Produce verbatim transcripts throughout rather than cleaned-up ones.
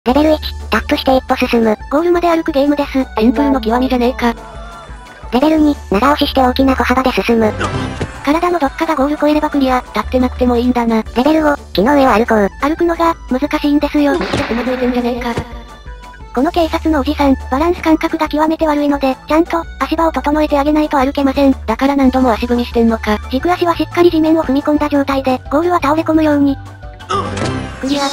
レベルいち、タップして一歩進む。 ゴールまで歩くゲームです。 シンプルの極みじゃねえか。 レベルに、長押しして大きな歩幅で進む。 体のどっかがゴール越えればクリア。 立ってなくてもいいんだな。 レベルご、木の上を歩こう。 歩くのが、難しいんですよ。 めっちゃつまずいてんじゃねえか。 この警察のおじさん、バランス感覚が極めて悪いので、ちゃんと、足場を整えてあげないと歩けません。 だから何度も足踏みしてんのか。 軸足はしっかり地面を踏み込んだ状態で、ゴールは倒れ込むように。クリア。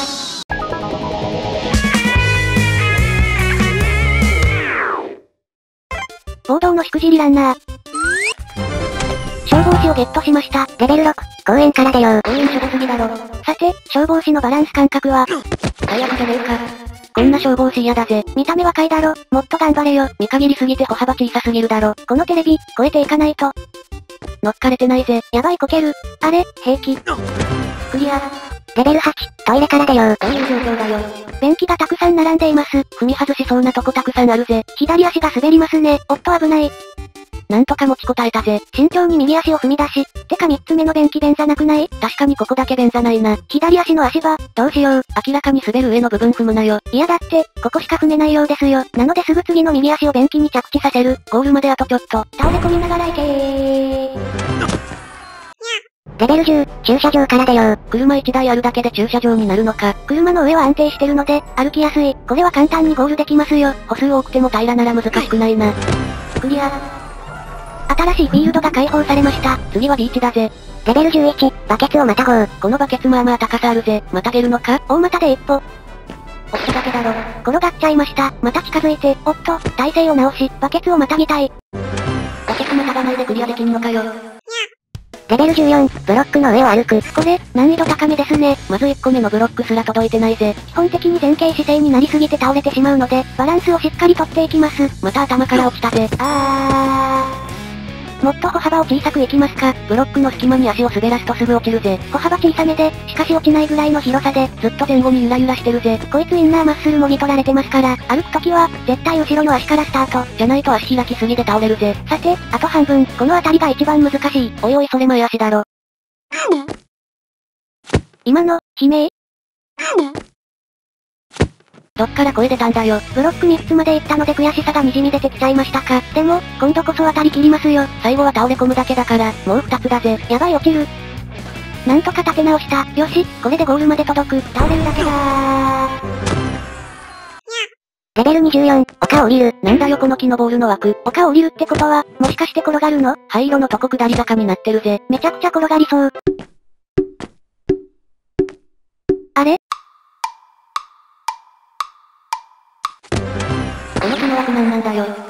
王道のしくじりランナー。消防士をゲットしました。 レベルろく、公園から出よう。 公園しょぼすぎだろ。 さて、消防士のバランス感覚は、 最悪じゃねえか。こんな消防士嫌だぜ。 見た目若いだろ、もっと頑張れよ。 見限りすぎて歩幅小さすぎるだろ。 このテレビ、超えていかないと。 乗っかれてないぜ。 やばいこける。あれ、平気。クリア。 レベルはち、トイレから出よう。 どういう状況だよ。 便器がたくさん並んでいます。 踏み外しそうなとこたくさんあるぜ。 左足が滑りますね。おっと危ない。 なんとか持ちこたえたぜ。 慎重に右足を踏み出し。てか三つ目の便器便座なくない？ 確かにここだけ便座ないな。 左足の足場、どうしよう。 明らかに滑る上の部分踏むなよ。 いやだって、ここしか踏めないようですよ。なのですぐ次の右足を便器に着地させる。 ゴールまであとちょっと。 倒れ込みながら行けー。 レベルじゅう、駐車場から出よう。 車いちだいあるだけで駐車場になるのか。 車の上は安定してるので、歩きやすい。これは簡単にゴールできますよ。 歩数多くても平らなら難しくないな。 クリア。新しいフィールドが開放されました。 次はビーチだぜ。 レベルじゅういち、バケツをまたごう。 このバケツまあまあ高さあるぜ。またげるのか？ 大股で一歩。 おっとだけだろ。 転がっちゃいました。また近づいて、おっと、体勢を直し、バケツをまたぎたい。 バケツまたがないでクリアできんのかよ。 レベルじゅうよん、ブロックの上を歩く。 これ、難易度高めですね。 まずいっこめのブロックすら届いてないぜ。 基本的に前傾姿勢になりすぎて倒れてしまうので、バランスをしっかりとっていきます。 また頭から落ちたぜ。 あー。もっと歩幅を小さくいきますか。 ブロックの隙間に足を滑らすとすぐ落ちるぜ。 歩幅小さめで、しかし落ちないぐらいの広さで、 ずっと前後にゆらゆらしてるぜ。 こいつインナーマッスルもぎ取られてますから、歩くときは、絶対後ろの足からスタート。 じゃないと足開きすぎで倒れるぜ。 さて、あと半分、この辺りが一番難しい。 おいおいそれ前足だろ。 今の、悲鳴？ どっから声出たんだよ。 ブロックみっつまで行ったので悔しさが滲み出てきちゃいましたか。でも、今度こそ当たり切りますよ。 最後は倒れ込むだけだから、もうふたつだぜ。 やばい落ちる。なんとか立て直した。よし、これでゴールまで届く。倒れるだけだー。 レベルにじゅうよん、丘を降りる。 なんだよこの木のボールの枠。 丘を降りるってことは、もしかして転がるの？ 灰色のとこ下り坂になってるぜ。 めちゃくちゃ転がりそう。あれ？ この木の枠なんなんだよ。